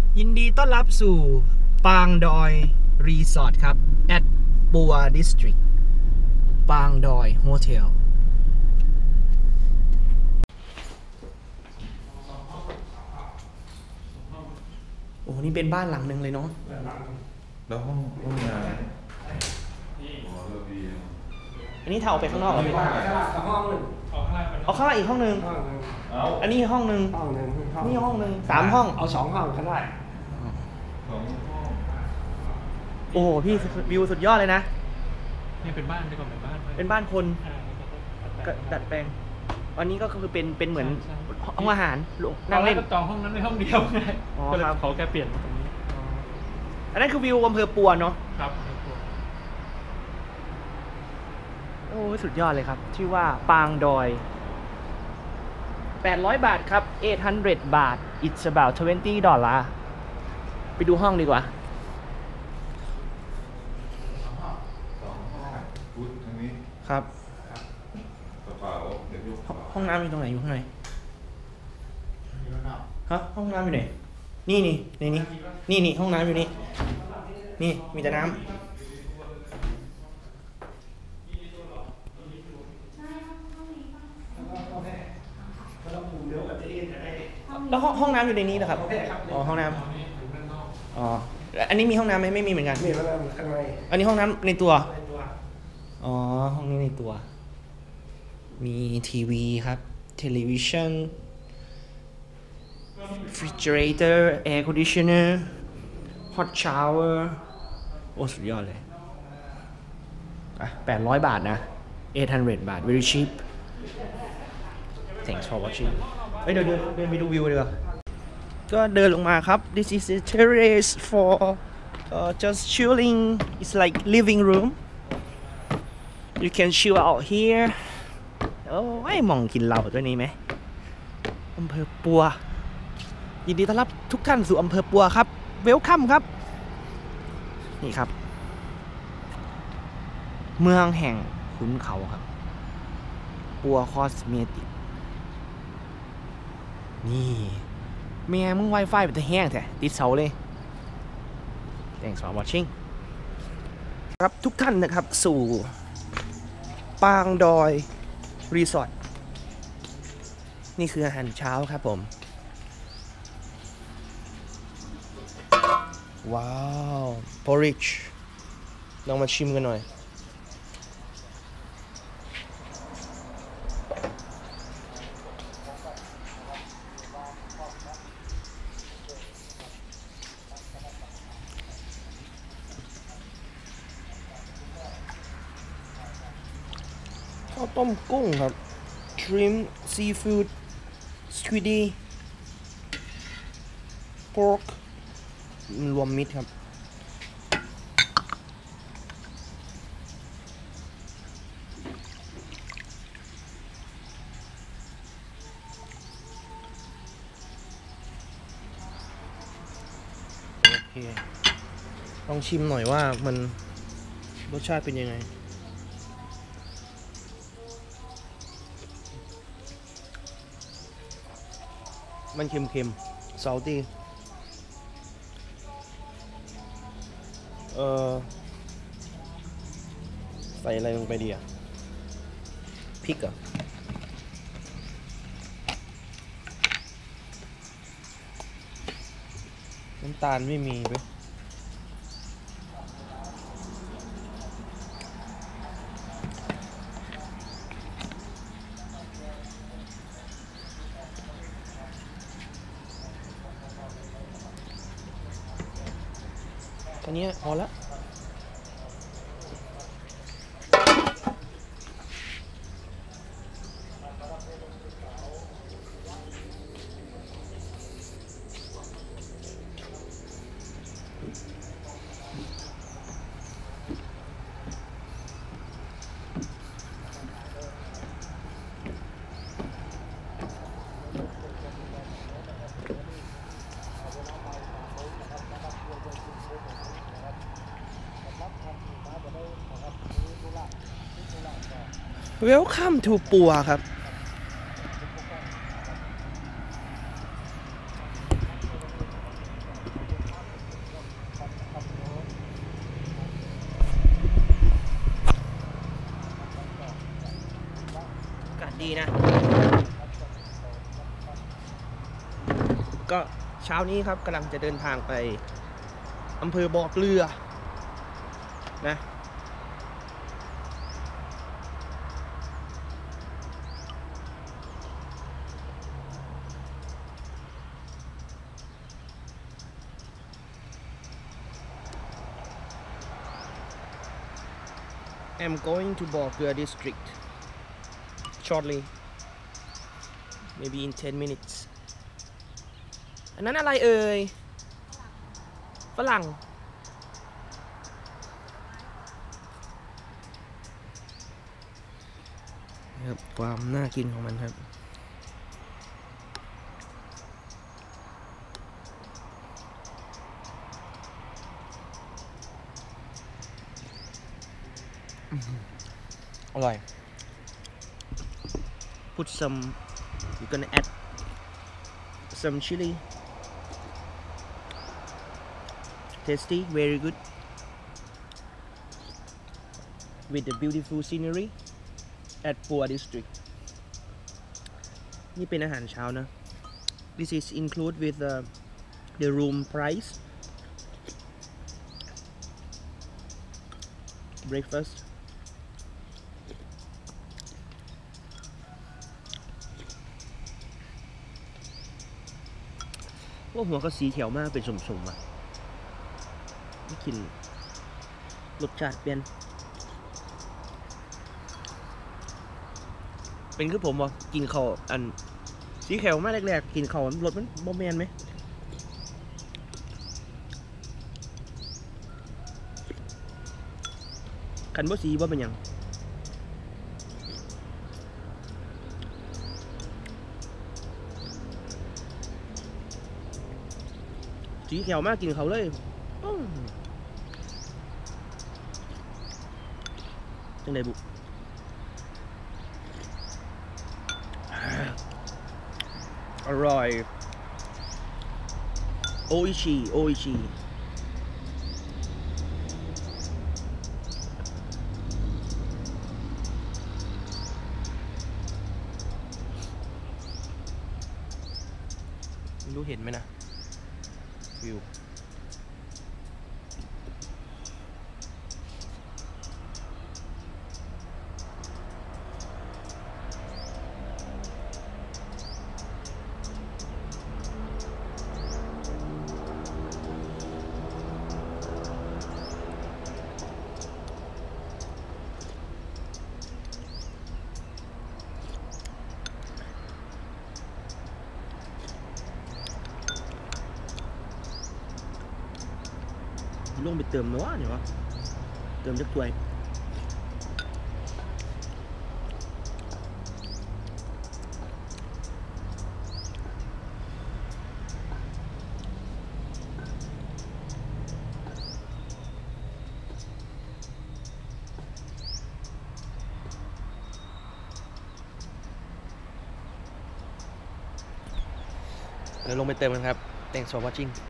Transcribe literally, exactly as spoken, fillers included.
ยินดีต้อนรับสู่ปางดอยรีสอร์ทครับ at ปัวดิสตริกปางดอยโฮเทลโอ้นี่เป็นบ้านหลังหนึ่งเลยเนาะแล้วห้องห้องน้ำอันนี้เท่าไปข้างนอกเหรอพี่ห้องหนึ่งเอาข้างล่างอีกห้องหนึ่งอันนี้ห้องหนึ่งห้องหนึ่งนี่ห้องหนึ่งสามห้องเอาสองห้องก็ได้สองห้องโอ้โหพี่วิวสุดยอดเลยนะนี่เป็นบ้านดีกว่าเป็นบ้านเป็นบ้านคนดัดแปลงอันนี้ก็คือเป็นเป็นเหมือนห้องอาหารนั่งเล่นจองห้องนั้นในห้องเดียวไงก็เลยเขาแค่เปลี่ยนตรงนี้อันนั้นคือวิวอำเภอปัวเนาะครับโอ้สุดยอดเลยครับชื่อว่าปางดอยแปดร้อยบาทครับแปดร้อยบาท it's about twenty ดอลลาร์ไปดูห้องดีกว่าพุทธทางนี้ครับกระเป๋าเดี๋ยวยกห้องน้ำอยู่ตรงไหนอยู่ข้างในฮะห้องน้ำอยู่ไหนนี่นี่ในนี้นี่นี่ห้องน้ำอยู่นี่นี่มีแต่น้ำแล้วห้องห้องน้ำอยู่ในนี้นะครับอ๋อห้องน้ำอ๋ออันนี้มีห้องน้ำไหมไม่มีเหมือนกันมีห้องน้ำข้างในอันนี้ห้องน้ำในตัวอ๋อห้องนี้ในตัวมีทีวีครับ television refrigerator air conditioner hot shower โอ้สุดยอดเลยอ่ะแปดร้อยบาทนะแปดร้อยบาท very cheap thanks for watching เฮ้ยเดินเดินเดินไปดูวิวเลยก็เดินลงมาครับ this is a terrace for uh, just chilling it's like living room you can chill out here โอ้ยมองกินเหล้าด้วยนี้ไหมอำเภอปัวยินดีต้อนรับทุกท่านสู่อำเภอปัวครับเวลคัมครับนี่ครับเมืองแห่งขุนเขาครับปัวคอสเมติกนี่แม่มึง Wi-Fi เป็นตะแห้งแท้ติดเสาเลย Thanks for watching ครับทุกท่านนะครับสู่ปางดอยรีสอร์ทนี่คืออาหารเช้าครับผมว้าว porridge ลองมาชิมกันหน่อยข้าวต้มกุ้งครับ shrimp seafood squiddy pork รวมมิตรครับโอเคลองชิมหน่อยว่ามันรสชาติเป็นยังไงมันเค็มๆ salty เอ่อใส่อะไรลงไปดีอ่ะพริกเหรอน้ำตาลไม่มีเว้ยอันนี้พอละWelcome to ปัวครับนะ ก็เช้านี้ครับกำลังจะเดินทางไปอำเภอบ่อเกลือนะ I'm going toบ่อเกลือ district shortly maybe in ten minutes อันนั้นอะไรเอ่ยฝรั่งครับความน่ากินของมันครับอร่อย put some you're gonna add some chili tasty very good with the beautiful scenery at Pua district นี่เป็นอาหารเช้านะ this is include with the the room price breakfastว่าหัวก็สีเขียวมากเป็นสมๆอ่ะไม่กินรสชาติเปลี่ยนเป็นคือผมว่ากินข้าวอันสีเขียวมากแรกๆกินข้าวรสมันบ่แมนไหมคันบ่สีบ่เป็นหยังสีเขียวมากกินเขาเลยจังไดบุอร่อยโออิชิโออิชิไม่รู้เห็นไหมนะวิวลงไปเติมนัวเนี่ยวะเติมจักถ้วยเดี๋ยวลงไปเติมกันครับ thanks for watching